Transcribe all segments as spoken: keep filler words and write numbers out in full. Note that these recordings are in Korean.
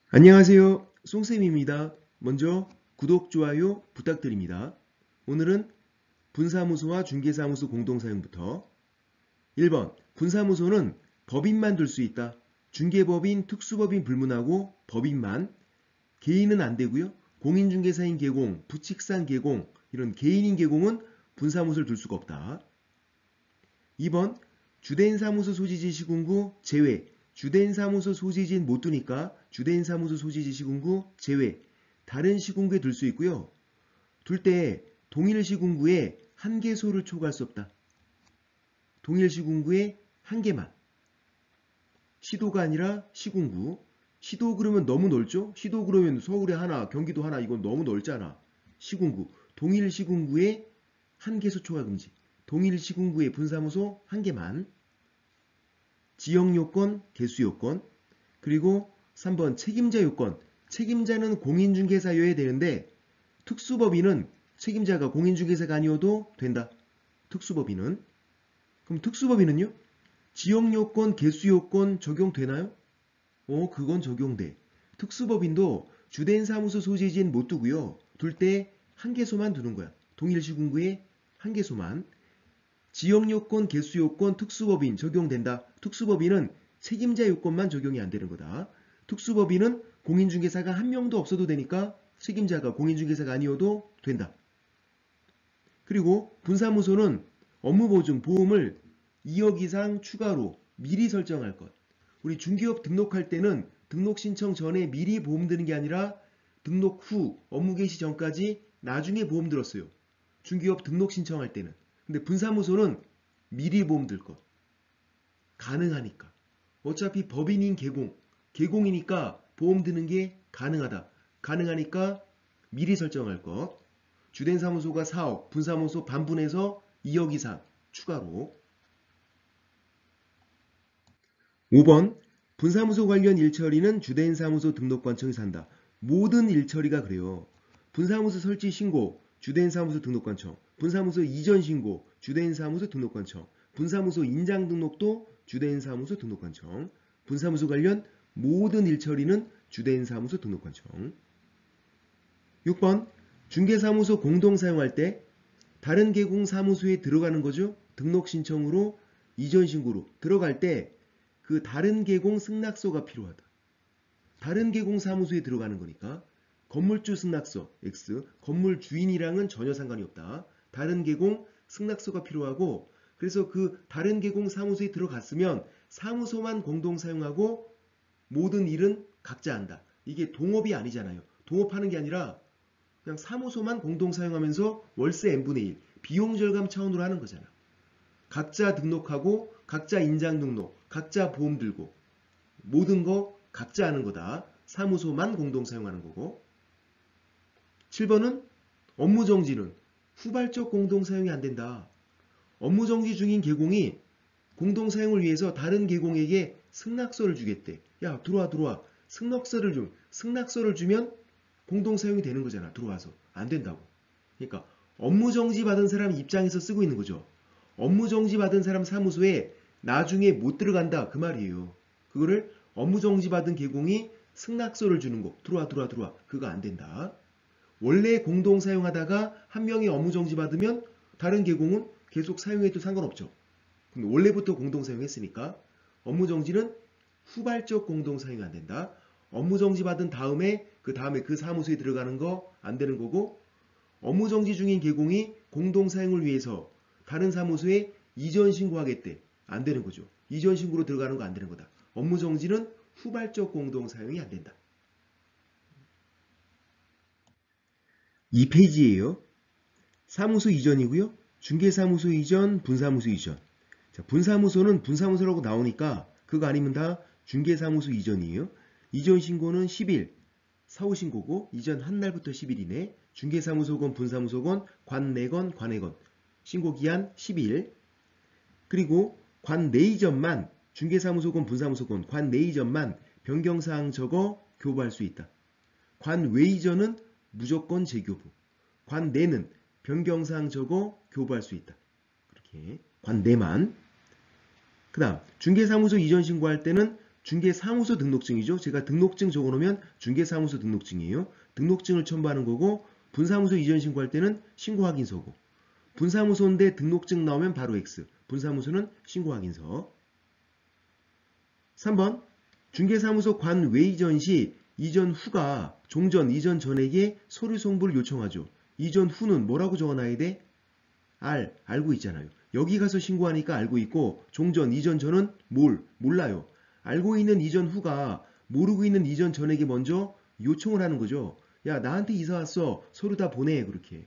안녕하세요. 송쌤입니다. 먼저 구독, 좋아요 부탁드립니다. 오늘은 분사무소와 중개사무소 공동사용부터 일 번 분사무소는 법인만 둘 수 있다. 중개법인, 특수법인 불문하고 법인만. 개인은 안 되고요. 공인중개사인 개공, 부칙상 개공, 이런 개인인 개공은 분사무소를 둘 수가 없다. 이 번 주된 사무소 소지지 시군구 제외. 주된 사무소 소지지는 못 두니까 주된 사무소 소지지 시군구 제외. 다른 시군구에 둘 수 있고요. 둘 때 동일 시군구에 한 개소를 초과할 수 없다. 동일 시군구에 한 개만. 시도가 아니라 시군구. 시도 그러면 너무 넓죠? 시도 그러면 서울에 하나, 경기도 하나, 이건 너무 넓잖아. 시군구. 동일 시군구에 한 개소 초과 금지. 동일 시군구의 분사무소 한 개만. 지역요건, 개수요건. 그리고 삼 번 책임자 요건. 책임자는 공인중개사여야 되는데 특수법인은 책임자가 공인중개사가 아니어도 된다. 특수법인은. 그럼 특수법인은요? 지역요건, 개수요건 적용되나요? 어, 그건 적용돼. 특수법인도 주된 사무소 소지지는 못 두고요. 둘 때 한 개소만 두는 거야. 동일 시군구에 한 개소만. 지역요건, 개수요건, 특수법인 적용된다. 특수법인은 책임자 요건만 적용이 안 되는 거다. 특수법인은 공인중개사가 한 명도 없어도 되니까 책임자가 공인중개사가 아니어도 된다. 그리고 분사무소는 업무보증, 보험을 이억 이상 추가로 미리 설정할 것. 우리 중개업 등록할 때는 등록 신청 전에 미리 보험 드는 게 아니라 등록 후 업무 개시 전까지 나중에 보험 들었어요. 중개업 등록 신청할 때는. 근데 분사무소는 미리 보험 들 것. 가능하니까. 어차피 법인인 개공. 개공이니까 보험 드는 게 가능하다. 가능하니까 미리 설정할 것. 주된 사무소가 사억, 분사무소 반분해서 이억 이상 추가로. 오 번 분사무소 관련 일처리는 주된 사무소 등록관청에서 한다. 모든 일처리가 그래요. 분사무소 설치 신고, 주된 사무소 등록관청. 분사무소 이전 신고, 주된 사무소 등록관청. 분사무소 인장 등록도 주된 사무소 등록관청. 분사무소 관련 모든 일처리는 주된 사무소 등록관청. 육 번 중개사무소 공동 사용할 때 다른 개공 사무소에 들어가는 거죠. 등록 신청으로 이전 신고로 들어갈 때 그 다른 개공 승낙서가 필요하다. 다른 개공 사무소에 들어가는 거니까 건물주 승낙서 X, 건물 주인이랑은 전혀 상관이 없다. 다른 개공 승낙서가 필요하고 그래서 그 다른 개공 사무소에 들어갔으면 사무소만 공동 사용하고 모든 일은 각자 한다. 이게 동업이 아니잖아요. 동업하는 게 아니라 그냥 사무소만 공동 사용하면서 월세 n분의 일, 비용 절감 차원으로 하는 거잖아. 각자 등록하고 각자 인장 등록, 각자 보험 들고 모든 거 각자 하는 거다. 사무소만 공동 사용하는 거고. 칠 번은 업무정지는 후발적 공동 사용이 안 된다. 업무정지 중인 개공이 공동 사용을 위해서 다른 개공에게 승낙서를 주겠대. 야 들어와 들어와. 승낙서를 좀 승낙서를 주면 공동 사용이 되는 거잖아. 들어와서. 안 된다고. 그러니까 업무정지 받은 사람 입장에서 쓰고 있는 거죠. 업무정지 받은 사람 사무소에 나중에 못 들어간다 그 말이에요. 그거를 업무정지 받은 개공이 승낙서를 주는 거. 들어와 들어와 들어와. 그거 안 된다. 원래 공동 사용하다가 한 명이 업무정지 받으면 다른 개공은 계속 사용해도 상관없죠. 근데 원래부터 공동 사용했으니까 업무정지는 후발적 공동 사용이 안 된다. 업무정지 받은 다음에 그 다음에 그 사무소에 들어가는 거 안 되는 거고 업무정지 중인 개공이 공동 사용을 위해서 다른 사무소에 이전 신고하겠대. 안 되는 거죠. 이전 신고로 들어가는 거 안 되는 거다. 업무정지는 후발적 공동 사용이 안 된다. 이 페이지예요. 사무소 이전이고요. 중개사무소 이전, 분사무소 이전. 자, 분사무소는 분사무소라고 나오니까 그거 아니면 다 중개사무소 이전이에요. 이전 신고는 십 일 사후 신고고 이전 한 날부터 십 일이네. 중개사무소건 분사무소건 관내건 관외건 신고기한 십 일. 그리고 관내 이전만 중개사무소건 분사무소건 관내 이전만 변경사항 적어 교부할 수 있다. 관외 이전은 무조건 재교부. 관내는 변경사항 적어 교부할 수 있다. 그렇게 관내만. 그 다음 중개사무소 이전 신고할 때는 중개사무소 등록증이죠. 제가 등록증 적어놓으면 중개사무소 등록증이에요. 등록증을 첨부하는 거고 분사무소 이전 신고할 때는 신고확인서고 분사무소인데 등록증 나오면 바로 X. 분사무소는 신고확인서. 삼 번 중개사무소 관 외이전 시 이전 후가 종전 이전 전에게 서류 송부를 요청하죠. 이전 후는 뭐라고 적어놔야 돼? 알, 알고 있잖아요. 여기 가서 신고하니까 알고 있고 종전, 이전 전은 뭘? 몰라요. 알고 있는 이전 후가 모르고 있는 이전 전에게 먼저 요청을 하는 거죠. 야, 나한테 이사 왔어. 서류 다 보내. 그렇게.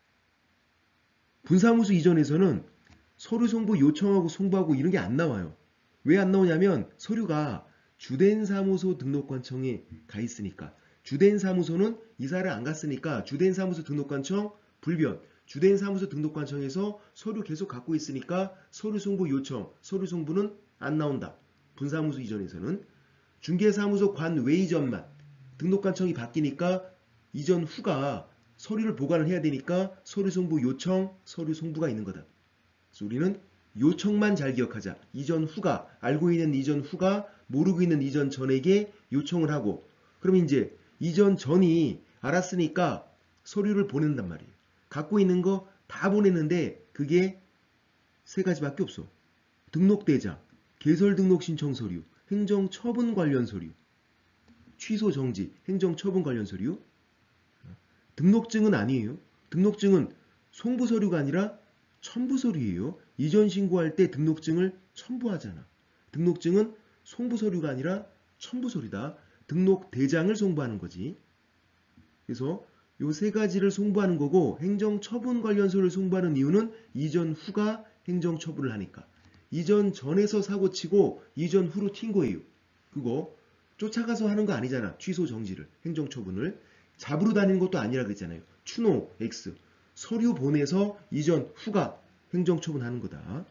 분사무소 이전에서는 서류 송부 요청하고 송부하고 이런 게 안 나와요. 왜 안 나오냐면 서류가 주된 사무소 등록관청에 가 있으니까. 주된 사무소는 이사를 안 갔으니까 주된 사무소 등록관청 불변. 주된 사무소 등록관청에서 서류 계속 갖고 있으니까 서류 송부 요청, 서류 송부는 안 나온다. 분사무소 이전에서는 중개사무소 관 외이전만 등록관청이 바뀌니까 이전 후가 서류를 보관을 해야 되니까 서류 송부 요청, 서류 송부가 있는 거다. 그래서 우리는 요청만 잘 기억하자. 이전 후가, 알고 있는 이전 후가 모르고 있는 이전 전에게 요청을 하고 그러면 이제 이전 전이 알았으니까 서류를 보낸단 말이에요. 갖고 있는 거 다 보냈는데 그게 세 가지밖에 없어. 등록대장, 개설등록신청 서류, 행정처분 관련 서류, 취소 정지, 행정처분 관련 서류. 등록증은 아니에요. 등록증은 송부 서류가 아니라 첨부 서류예요. 이전 신고할 때 등록증을 첨부하잖아. 등록증은 송부 서류가 아니라 첨부 서류다. 등록대장을 송부하는 거지. 그래서 요 세 가지를 송부하는 거고 행정처분 관련 서류를 송부하는 이유는 이전 후가 행정처분을 하니까. 이전 전에서 사고치고 이전 후로 튄 거예요. 그거 쫓아가서 하는 거 아니잖아. 취소 정지를, 행정처분을. 잡으러 다니는 것도 아니라 그랬잖아요. 추노 X. 서류 보내서 이전 후가 행정처분하는 거다.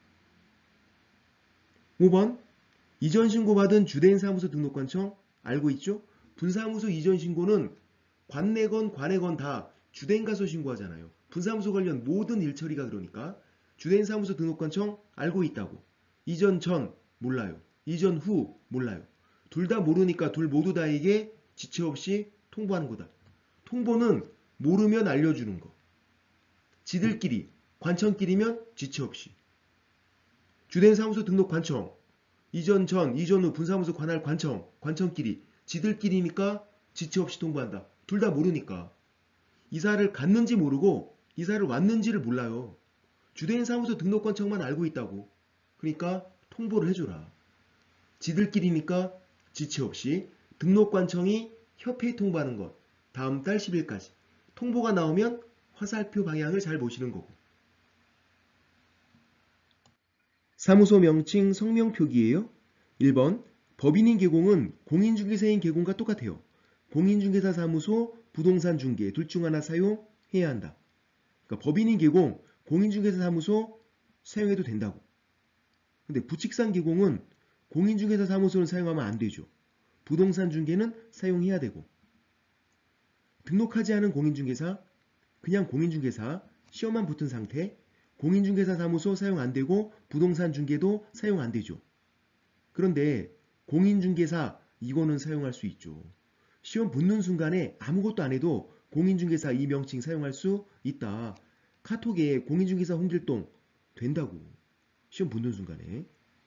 오 번 이전 신고받은 주된 사무소 등록관청 알고 있죠? 분사무소 이전 신고는 관내건 관외건 다 주된 가서 신고하잖아요. 분사무소 관련 모든 일처리가 그러니까 주된 사무소 등록관청 알고 있다고. 이전 전 몰라요. 이전 후 몰라요. 둘 다 모르니까 둘 모두 다에게 지체 없이 통보하는 거다. 통보는 모르면 알려주는 거. 지들끼리 관청끼리면 지체 없이. 주된 사무소 등록 관청 이전 전 이전 후 분사무소 관할 관청 관청끼리 지들끼리니까 지체 없이 통보한다. 둘 다 모르니까. 이사를 갔는지 모르고 이사를 왔는지를 몰라요. 주된 사무소 등록관청만 알고 있다고. 그러니까 통보를 해줘라. 지들끼리니까 지체 없이 등록관청이 협회에 통보하는 것. 다음 달 십 일까지. 통보가 나오면 화살표 방향을 잘 보시는 거고. 사무소 명칭 성명 표기예요. 일 번 법인인 계공은 공인중개사인 계공과 똑같아요. 공인중개사 사무소, 부동산 중개 둘 중 하나 사용해야 한다. 그러니까 법인인 계공, 공인중개사 사무소 사용해도 된다고. 근데 부칙상 계공은 공인중개사 사무소를 사용하면 안 되죠. 부동산 중개는 사용해야 되고. 등록하지 않은 공인중개사, 그냥 공인중개사, 시험만 붙은 상태, 공인중개사 사무소 사용 안 되고 부동산 중개도 사용 안 되죠. 그런데 공인중개사 이거는 사용할 수 있죠. 시험 붙는 순간에 아무것도 안 해도 공인중개사 이 명칭 사용할 수 있다. 카톡에 공인중개사 홍길동 된다고. 시험 붙는 순간에.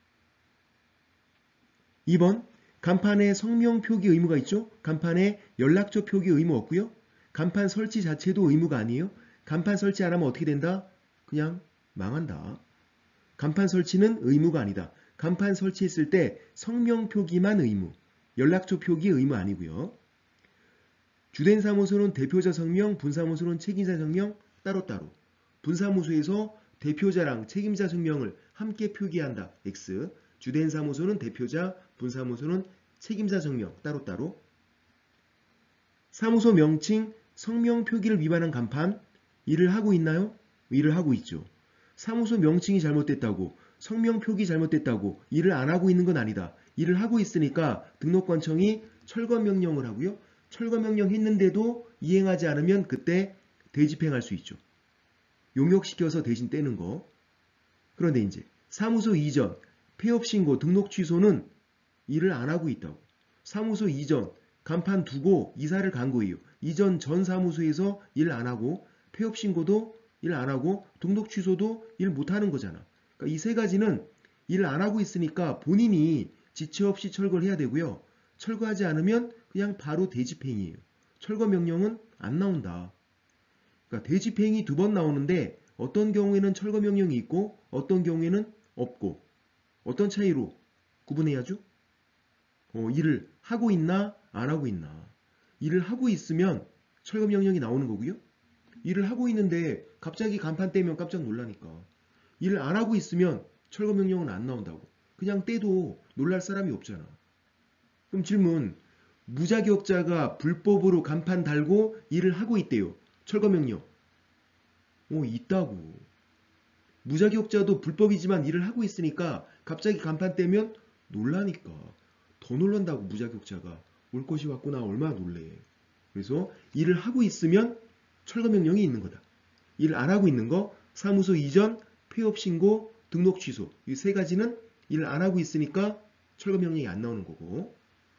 이 번 간판에 성명 표기 의무가 있죠. 간판에 연락처 표기 의무 없고요. 간판 설치 자체도 의무가 아니에요. 간판 설치 안 하면 어떻게 된다? 그냥 망한다. 간판 설치는 의무가 아니다. 간판 설치했을 때 성명 표기만 의무, 연락처 표기 의무 아니고요. 주된 사무소는 대표자 성명, 분사무소는 책임자 성명 따로따로. 분사무소에서 대표자랑 책임자 성명을 함께 표기한다. X. 주된 사무소는 대표자, 분사무소는 책임자 성명 따로따로. 사무소 명칭, 성명 표기를 위반한 간판 일을 하고 있나요? 일을 하고 있죠. 사무소 명칭이 잘못됐다고, 성명 표기 잘못됐다고 일을 안 하고 있는 건 아니다. 일을 하고 있으니까 등록관청이 철거 명령을 하고요. 철거 명령 했는데도 이행하지 않으면 그때 대집행할 수 있죠. 용역시켜서 대신 떼는 거. 그런데 이제 사무소 이전, 폐업 신고, 등록 취소는 일을 안 하고 있다고. 사무소 이전, 간판 두고 이사를 간 거예요. 이전 전 사무소에서 일 안 하고 폐업 신고도 일 안 하고 등록 취소도 일 못 하는 거잖아. 그러니까 이 세 가지는 일 안 하고 있으니까 본인이 지체 없이 철거를 해야 되고요. 철거하지 않으면 그냥 바로 대집행이에요. 철거 명령은 안 나온다. 그러니까 대집행이 두 번 나오는데 어떤 경우에는 철거 명령이 있고 어떤 경우에는 없고 어떤 차이로 구분해야죠? 어, 일을 하고 있나 안 하고 있나. 일을 하고 있으면 철거 명령이 나오는 거고요. 일을 하고 있는데 갑자기 간판 떼면 깜짝 놀라니까. 일을 안 하고 있으면 철거 명령은 안 나온다고. 그냥 떼도 놀랄 사람이 없잖아. 그럼 질문. 무자격자가 불법으로 간판 달고 일을 하고 있대요. 철거 명령. 어, 있다고. 무자격자도 불법이지만 일을 하고 있으니까 갑자기 간판 떼면 놀라니까. 더 놀란다고. 무자격자가. 올 것이 왔구나. 얼마나 놀래. 그래서 일을 하고 있으면 철거 명령이 있는 거다. 일을 안 하고 있는 거, 사무소 이전, 폐업 신고, 등록 취소. 이 세 가지는 일을 안 하고 있으니까 철거 명령이 안 나오는 거고.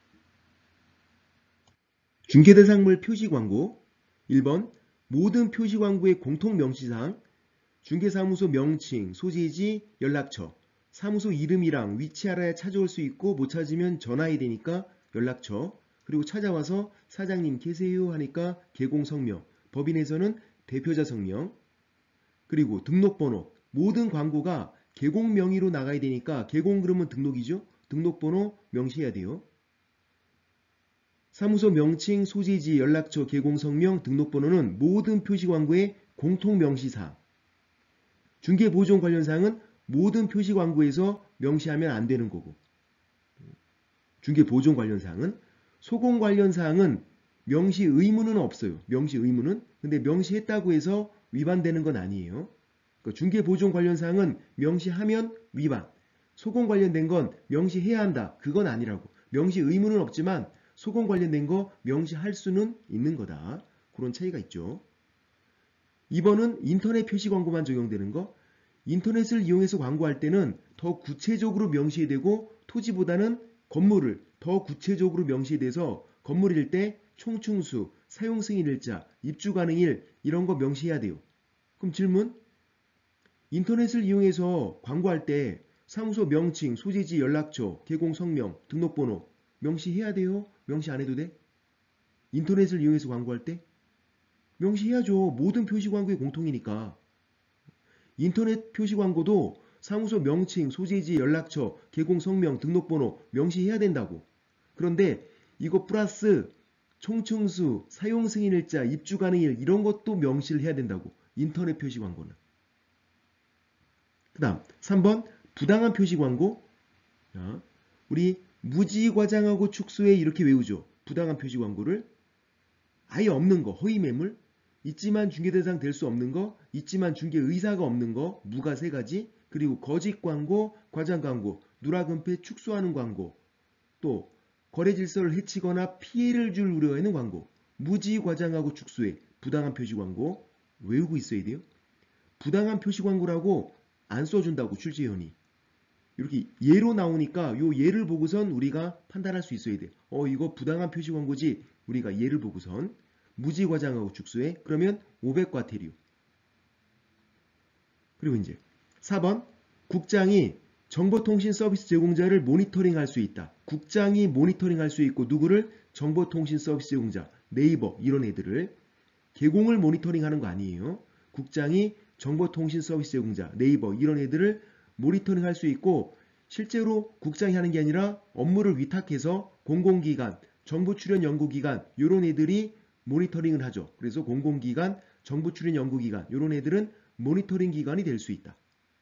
중개대상물 표시광고. 일 번 모든 표시광고의 공통 명시사항, 중개사무소 명칭, 소재지, 연락처, 사무소 이름이랑 위치 알아야 찾아올 수 있고 못 찾으면 전화해야 되니까 연락처, 그리고 찾아와서 사장님 계세요 하니까 개공 성명, 법인에서는 대표자 성명, 그리고 등록번호. 모든 광고가 개공 명의로 나가야 되니까 개공 그러면 등록이죠. 등록번호 명시해야 돼요. 사무소 명칭, 소재지, 연락처, 개공 성명, 등록번호는 모든 표시광고의 공통 명시사항. 중개보존 관련 사항은 모든 표시광고에서 명시하면 안 되는 거고. 중개보존 관련 사항은. 소공 관련 사항은 명시 의무는 없어요. 명시 의무는. 근데 명시했다고 해서 위반되는 건 아니에요. 그러니까 중개보존 관련 사항은 명시하면 위반. 소공 관련된 건 명시해야 한다. 그건 아니라고. 명시 의무는 없지만 소공 관련된 거 명시할 수는 있는 거다. 그런 차이가 있죠. 이 번은 인터넷 표시 광고만 적용되는 거. 인터넷을 이용해서 광고할 때는 더 구체적으로 명시해야 되고 토지보다는 건물을 더 구체적으로 명시해야 돼서 건물일 때 총층수, 사용승인일자, 입주가능일 이런 거 명시해야 돼요. 그럼 질문. 인터넷을 이용해서 광고할 때 사무소 명칭, 소재지, 연락처, 개공 성명, 등록번호 명시해야 돼요? 명시 안 해도 돼? 인터넷을 이용해서 광고할 때? 명시해야죠. 모든 표시 광고의 공통이니까. 인터넷 표시 광고도 사무소 명칭, 소재지, 연락처, 개공 성명, 등록번호 명시해야 된다고. 그런데 이거 플러스 총층수, 사용승인일자, 입주가능일 이런 것도 명시를 해야 된다고. 인터넷 표시 광고는. 그 다음 삼 번 부당한 표시 광고. 자, 우리 무지과장하고 축소해 이렇게 외우죠. 부당한 표시 광고를. 아예 없는 거, 허위 매물. 있지만 중개대상 될 수 없는 거, 있지만 중개의사가 없는 거, 무가 세 가지. 그리고 거짓 광고, 과장 광고, 누락은폐 축소하는 광고. 또 거래 질서를 해치거나 피해를 줄 우려가 있는 광고. 무지과장하고 축소해 부당한 표시 광고. 외우고 있어야 돼요. 부당한 표시 광고라고 안 써준다고 출제위원이. 이렇게 예로 나오니까 요 예를 보고선 우리가 판단할 수 있어야 돼. 어 이거 부당한 표시 광고지. 우리가 예를 보고선 무지과장하고 축소해. 그러면 오백 과태료. 그리고 이제 사 번 국장이 정보통신 서비스 제공자를 모니터링할 수 있다. 국장이 모니터링할 수 있고 누구를? 정보통신 서비스 제공자, 네이버 이런 애들을. 개공을 모니터링하는 거 아니에요. 국장이 정보통신 서비스 제공자, 네이버 이런 애들을 모니터링할 수 있고 실제로 국장이 하는 게 아니라 업무를 위탁해서 공공기관, 정보출연연구기관 이런 애들이 모니터링을 하죠. 그래서 공공기관, 정보출연연구기관 이런 애들은 모니터링 기관이 될 수 있다.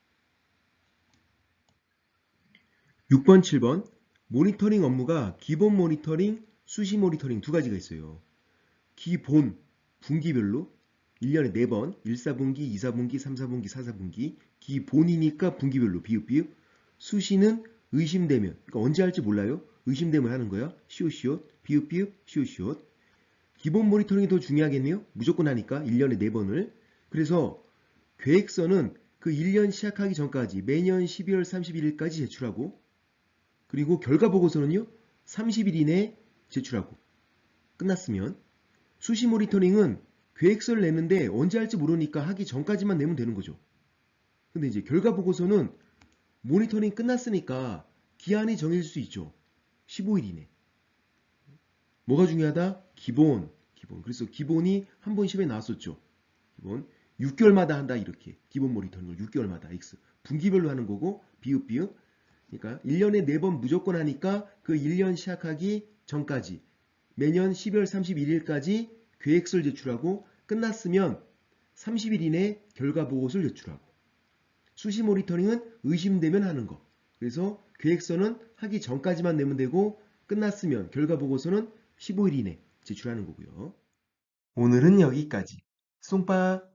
육 번, 칠 번 모니터링 업무가 기본 모니터링, 수시 모니터링 두 가지가 있어요. 기본, 분기별로 일 년에 네 번, 일, 사분기, 이, 사분기, 삼, 사분기, 사, 사분기 기본이니까 분기별로 비읍비읍. 수시는 의심되면, 그러니까 언제 할지 몰라요. 의심되면 하는 거야. 시옷시옷, 비읍비읍, 시옷시옷. 기본 모니터링이 더 중요하겠네요. 무조건 하니까 일 년에 네 번을. 그래서 계획서는 그 일 년 시작하기 전까지 매년 십이월 삼십일일까지 제출하고 그리고 결과 보고서는요. 삼십 일 이내에 제출하고 끝났으면 수시 모니터링은 계획서를 내는데 언제 할지 모르니까 하기 전까지만 내면 되는 거죠. 근데 이제 결과 보고서는 모니터링 끝났으니까 기한이 정해질 수 있죠. 십오 일 이내. 뭐가 중요하다? 기본. 기본. 그래서 기본이 한 번 시험에 나왔었죠. 기본. 육 개월마다 한다 이렇게. 기본 모니터링을 육 개월마다 X. 분기별로 하는 거고 비읍 비읍. 그러니까 일 년에 네 번 무조건 하니까 그 일 년 시작하기 전까지 매년 십이월 삼십일 일까지 계획서를 제출하고 끝났으면 삼십 일 이내에 결과 보고서를 제출하고 수시 모니터링은 의심되면 하는 거. 그래서 계획서는 하기 전까지만 내면 되고 끝났으면 결과 보고서는 십오 일 이내 제출하는 거고요. 오늘은 여기까지. 쏨빠